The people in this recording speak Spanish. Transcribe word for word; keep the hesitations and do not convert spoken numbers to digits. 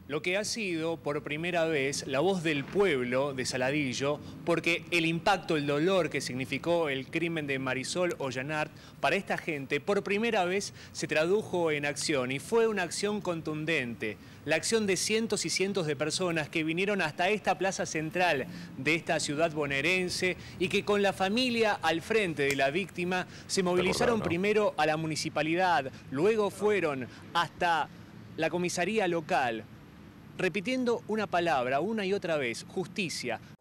lo que ha sido por primera vez la voz del pueblo de Saladillo, porque el impacto, el dolor que significó el crimen de Marisol Ollanart para esta gente, por primera vez se tradujo en acción y fue una acción contundente. La acción de cientos y cientos de personas que vinieron hasta esta plaza central de esta ciudad bonaerense y que con la familia al frente de la víctima se movilizaron primero a la municipalidad, luego fueron hasta la comisaría local, repitiendo una palabra una y otra vez: justicia.